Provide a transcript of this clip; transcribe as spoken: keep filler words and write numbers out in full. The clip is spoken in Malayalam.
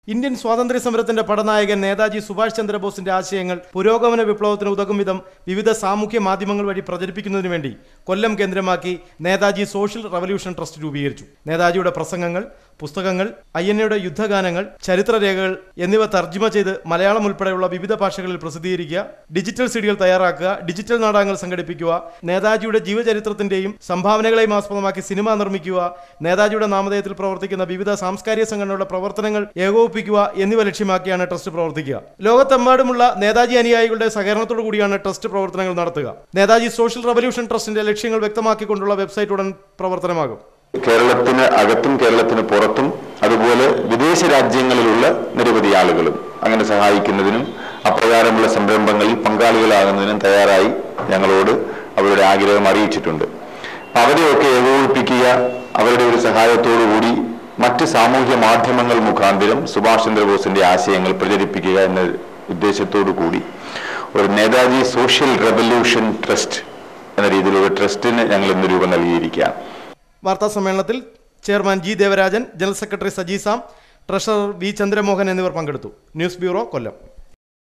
ഇന്ത്യൻ സ്വാതന്ത്ര്യ സമരത്തിന്റെ പടനായകൻ നേതാജി സുഭാഷ് ചന്ദ്രബോസിന്റെ ആശയങ്ങൾ പുരോഗമന വിപ്ലവത്തിന് ഉതകും വിധം വിവിധ സാമൂഹ്യ മാധ്യമങ്ങൾ വഴി പ്രചരിപ്പിക്കുന്നതിനു വേണ്ടി കൊല്ലം കേന്ദ്രമാക്കി നേതാജി സോഷ്യൽ റവല്യൂഷൻ ട്രസ്റ്റ് രൂപീകരിച്ചു. നേതാജിയുടെ പ്രസംഗങ്ങൾ, പുസ്തകങ്ങൾ, അയ്യന്നയുടെ യുദ്ധഗാനങ്ങൾ, ചരിത്രരേഖകൾ എന്നിവ തർജ്ജിമ ചെയ്ത് മലയാളം ഉൾപ്പെടെയുള്ള വിവിധ ഭാഷകളിൽ പ്രസിദ്ധീകരിക്കുക, ഡിജിറ്റൽ സീഡികൾ തയ്യാറാക്കുക, ഡിജിറ്റൽ നാടകങ്ങൾ സംഘടിപ്പിക്കുക, നേതാജിയുടെ ജീവചരിത്രത്തിന്റെയും സംഭാവനകളെയും ആസ്പദമാക്കി സിനിമ നിർമ്മിക്കുക, നേതാജിയുടെ നാമധേയത്തിൽ പ്രവർത്തിക്കുന്ന വിവിധ സാംസ്കാരിക സംഘടനകളുടെ പ്രവർത്തനങ്ങൾ ഏകോപിപ്പിക്കുക എന്നിവ ലക്ഷ്യമാക്കിയാണ് ട്രസ്റ്റ് പ്രവർത്തിക്കുക. ലോകത്തെമ്പാടുമുള്ള നേതാജി അനുയായികളുടെ സഹകരണത്തോടു കൂടിയാണ് ട്രസ്റ്റ് പ്രവർത്തനങ്ങൾ നടത്തുക. നേതാജി സോഷ്യൽ റവല്യൂഷൻ ട്രസ്റ്റിന്റെ ലക്ഷ്യങ്ങൾ വ്യക്തമാക്കിക്കൊണ്ടുള്ള വെബ്സൈറ്റ് ഉടൻ പ്രവർത്തനമാകും. കേരളത്തിന് അകത്തും കേരളത്തിന് പുറത്തും അതുപോലെ വിദേശ രാജ്യങ്ങളിലുള്ള നിരവധി ആളുകളും അങ്ങനെ സഹായിക്കുന്നതിനും അപ്രകാരമുള്ള സംരംഭങ്ങളിൽ പങ്കാളികളാകുന്നതിനും തയ്യാറായി ഞങ്ങളോട് അവരുടെ ആഗ്രഹം അറിയിച്ചിട്ടുണ്ട്. അവരെയൊക്കെ ഏകോപിപ്പിക്കുക, അവരുടെ ഒരു സഹായത്തോടുകൂടി മറ്റ് സാമൂഹ്യ മാധ്യമങ്ങൾ മുഖാന്തരം സുഭാഷ് ചന്ദ്രബോസിന്റെ ആശയങ്ങൾ പ്രചരിപ്പിക്കുക എന്ന ഉദ്ദേശത്തോടു കൂടി ഒരു നേതാജി സോഷ്യൽ റവല്യൂഷൻ ട്രസ്റ്റ് എന്ന രീതിയിലുള്ള ട്രസ്റ്റിന് ഞങ്ങൾ ഇന്ന് രൂപം നൽകിയിരിക്കുകയാണ്. വാർത്താ സമ്മേളനത്തിൽ chairman G Devarajan, general secretary Saji Sam, treasurer V Chandramohan എന്നിവർ പങ്കെടുത്തു. ന്യൂസ് ബ്യൂറോ, കൊല്ലം.